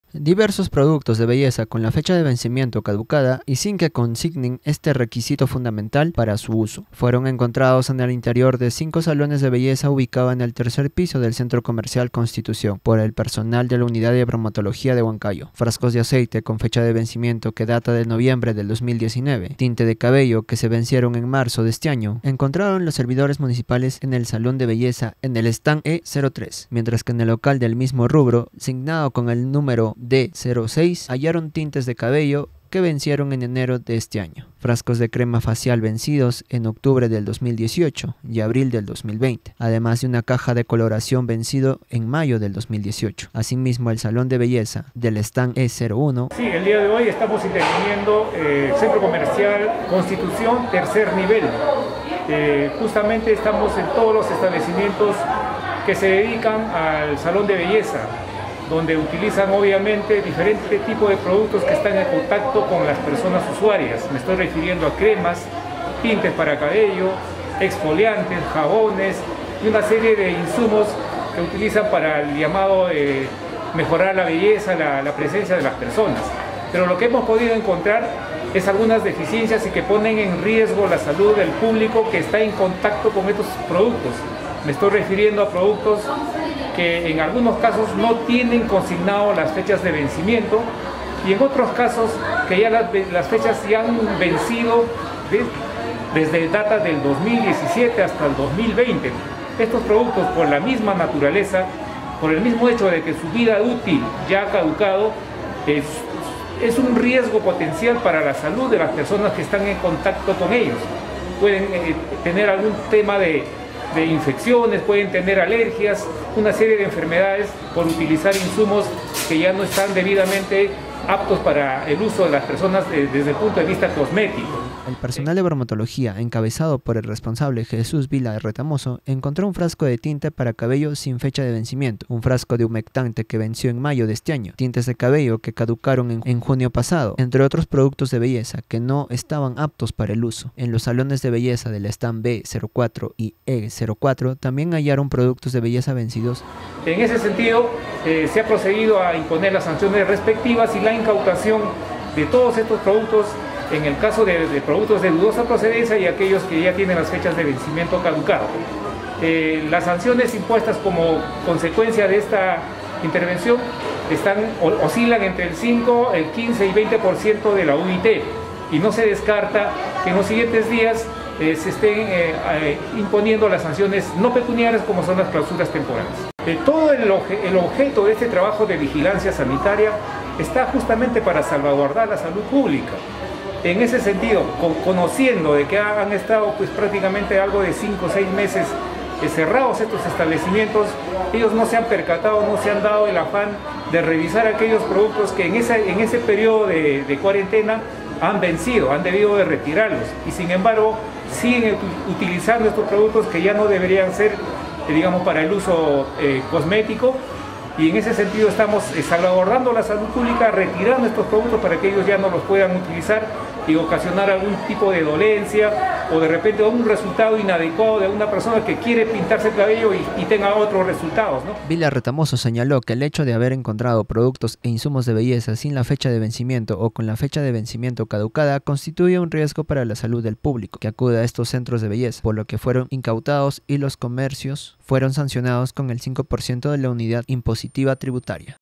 Diversos productos de belleza con la fecha de vencimiento caducada y sin que consignen este requisito fundamental para su uso fueron encontrados en el interior de 5 salones de belleza ubicados en el tercer piso del Centro Comercial Constitución por el personal de la Unidad de Bromatología de Huancayo. Frascos de aceite con fecha de vencimiento que data de noviembre del 2019, tinte de cabello que se vencieron en marzo de este año, encontraron los servidores municipales en el salón de belleza en el stand E03, mientras que en el local del mismo rubro, signado con el número D06, hallaron tintes de cabello que vencieron en enero de este año, frascos de crema facial vencidos en octubre del 2018 y abril del 2020, además de una caja de coloración vencido en mayo del 2018. Asimismo, el salón de belleza del stand E01. Sí, el día de hoy estamos interviniendo el Centro Comercial Constitución, tercer nivel. Justamente estamos en todos los establecimientos que se dedican al salón de belleza, donde utilizan obviamente diferentes tipos de productos que están en contacto con las personas usuarias. Me estoy refiriendo a cremas, tintes para cabello, exfoliantes, jabones y una serie de insumos que utilizan para el llamado mejorar la belleza, la presencia de las personas. Pero lo que hemos podido encontrar es algunas deficiencias y que ponen en riesgo la salud del público que está en contacto con estos productos. Me estoy refiriendo a productos que en algunos casos no tienen consignado las fechas de vencimiento y en otros casos que ya las fechas ya han vencido desde data del 2017 hasta el 2020. Estos productos, por la misma naturaleza, por el mismo hecho de que su vida útil ya ha caducado, es un riesgo potencial para la salud de las personas que están en contacto con ellos. Pueden tener algún tema de infecciones, pueden tener alergias, una serie de enfermedades por utilizar insumos que ya no están debidamente aptos para el uso de las personas desde el punto de vista cosmético. El personal de bromatología, encabezado por el responsable Jesús Vila Retamoso, encontró un frasco de tinte para cabello sin fecha de vencimiento, un frasco de humectante que venció en mayo de este año, tintes de cabello que caducaron en junio pasado, entre otros productos de belleza que no estaban aptos para el uso. En los salones de belleza del stand B04 y E04 también hallaron productos de belleza vencidos. En ese sentido, se ha procedido a imponer las sanciones respectivas y la incautación de todos estos productos en el caso de productos de dudosa procedencia y aquellos que ya tienen las fechas de vencimiento caducado. Las sanciones impuestas como consecuencia de esta intervención oscilan entre el 5, el 15 y 20% de la UIT y no se descarta que en los siguientes días se estén imponiendo las sanciones no pecuniarias como son las clausuras temporales. Todo el objeto de este trabajo de vigilancia sanitaria está justamente para salvaguardar la salud pública. En ese sentido, conociendo de que han estado pues prácticamente algo de 5 o 6 meses cerrados estos establecimientos, ellos no se han percatado, no se han dado el afán de revisar aquellos productos que en ese periodo de cuarentena han vencido, han debido de retirarlos y sin embargo siguen utilizando estos productos que ya no deberían ser, digamos, para el uso cosmético. Y en ese sentido estamos salvaguardando la salud pública, retirando estos productos para que ellos ya no los puedan utilizar y ocasionar algún tipo de dolencia o de repente un resultado inadecuado de una persona que quiere pintarse el cabello y tenga otros resultados, ¿no? Vila Retamoso señaló que el hecho de haber encontrado productos e insumos de belleza sin la fecha de vencimiento o con la fecha de vencimiento caducada constituye un riesgo para la salud del público que acude a estos centros de belleza, por lo que fueron incautados y los comercios fueron sancionados con el 5% de la unidad impositiva tributaria.